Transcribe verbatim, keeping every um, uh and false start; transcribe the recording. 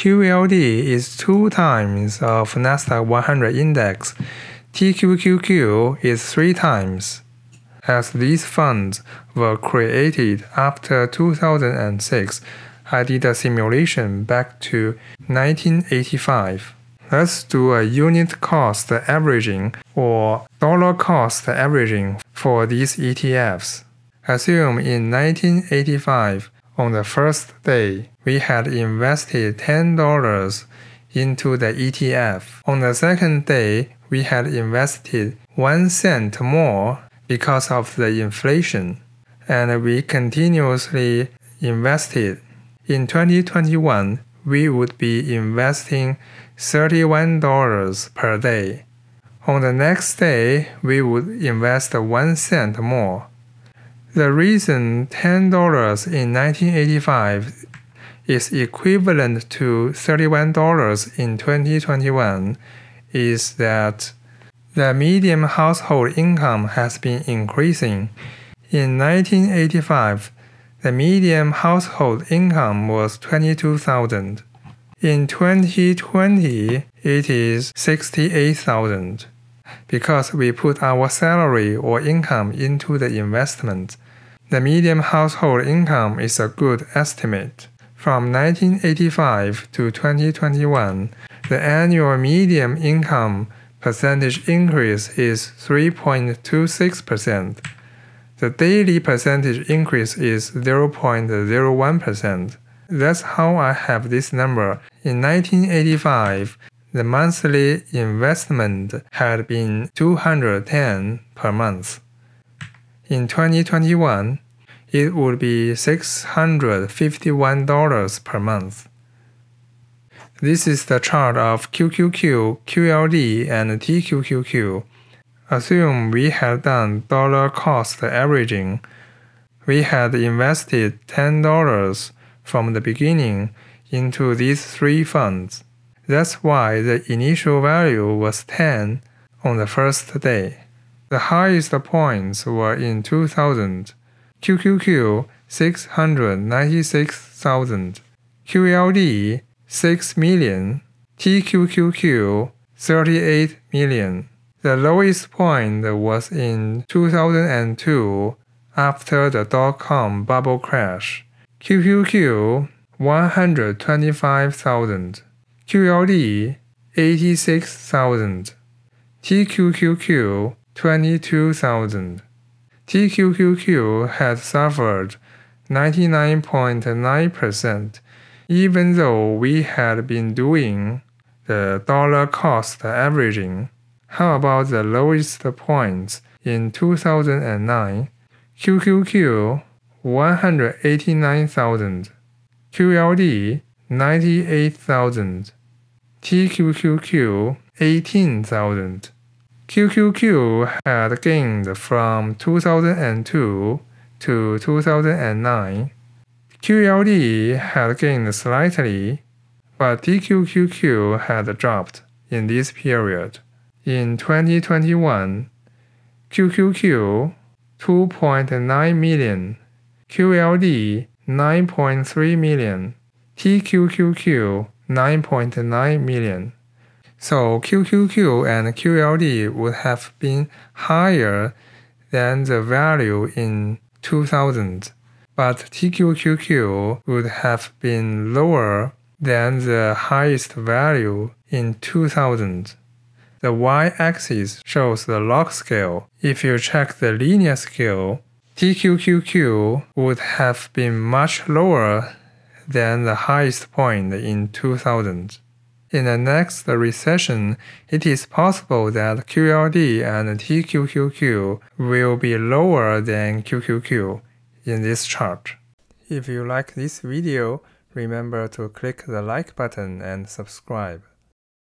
Q L D is two times of Nasdaq one hundred index. T Q Q Q is three times. As these funds were created after two thousand six, I did a simulation back to nineteen eighty-five. Let's do a unit cost averaging or dollar cost averaging for these E T Fs. Assume in nineteen eighty-five, on the first day, we had invested ten dollars into the E T F. On the second day, we had invested one cent more because of the inflation, and we continuously invested. In twenty twenty-one, we would be investing thirty-one dollars per day. On the next day, we would invest one cent more. The reason ten dollars in nineteen eighty-five is equivalent to thirty-one dollars in twenty twenty-one is that the median household income has been increasing. In nineteen eighty-five, the median household income was twenty-two thousand dollars. In twenty twenty, it is sixty-eight thousand dollars. Because we put our salary or income into the investment, the median household income is a good estimate. From nineteen eighty-five to twenty twenty-one, the annual median income percentage increase is three point two six percent. The daily percentage increase is zero point zero one percent. That's how I have this number. In nineteen eighty-five, the monthly investment had been two hundred ten dollars per month. In twenty twenty-one, it would be six hundred fifty-one dollars per month. This is the chart of Q Q Q, Q L D, and T Q Q Q. Assume we had done dollar cost averaging. We had invested ten dollars from the beginning into these three funds. That's why the initial value was ten on the first day. The highest points were in two thousand. Q Q Q six hundred ninety-six thousand, Q L D six million, T Q Q Q thirty-eight million. The lowest point was in two thousand two after the dot-com bubble crash. Q Q Q one hundred twenty-five thousand, Q L D eighty-six thousand, T Q Q Q twenty-two thousand. T Q Q Q had suffered ninety-nine point nine percent, even though we had been doing the dollar cost averaging. How about the lowest points in two thousand nine? Q Q Q one hundred eighty-nine thousand, Q L D ninety-eight thousand, T Q Q Q eighteen thousand. Q Q Q had gained from two thousand two to two thousand nine. Q L D had gained slightly, but T Q Q Q had dropped in this period. In twenty twenty-one, Q Q Q two point nine million, Q L D nine point three million, T Q Q Q nine point nine million. So Q Q Q and Q L D would have been higher than the value in two thousand, but T Q Q Q would have been lower than the highest value in two thousand. The y-axis shows the log scale. If you check the linear scale, T Q Q Q would have been much lower than the highest point in two thousand. In the next recession, it is possible that Q L D and T Q Q Q will be lower than Q Q Q in this chart. If you like this video, remember to click the like button and subscribe.